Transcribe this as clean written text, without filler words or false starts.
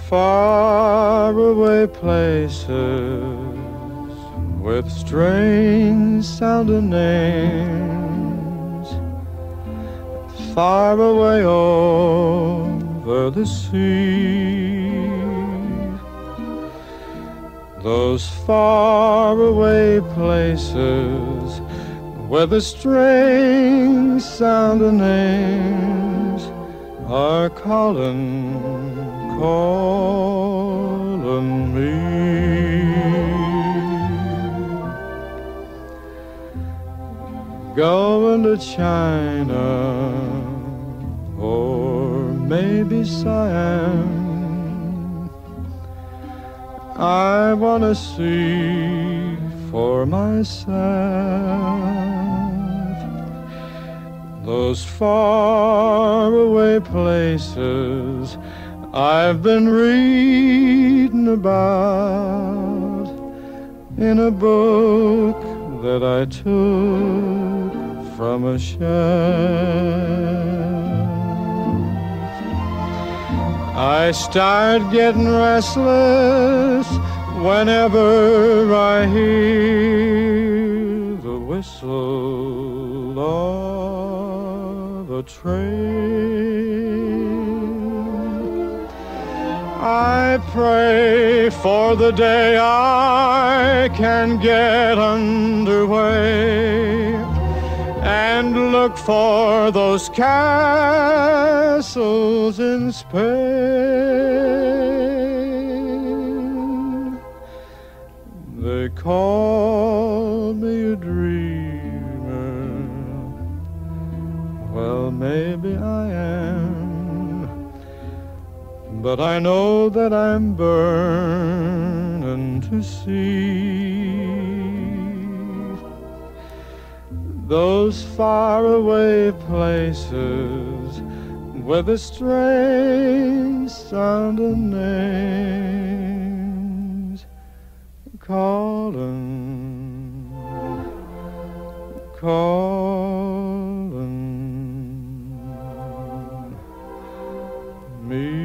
Faraway places with strange sounding names, far away over the sea. Those faraway places where the strange sounding names are calling me. Going to China or maybe Siam, I wanna see for myself those faraway places I've been reading about in a book that I took from a shelf. I start getting restless whenever I hear the whistle of a train. I pray for the day I can get underway and look for those castles in Spain. They call me a dreamer. Well, maybe I am, but I know that I'm burning to see those faraway places with the strange sounding names calling me.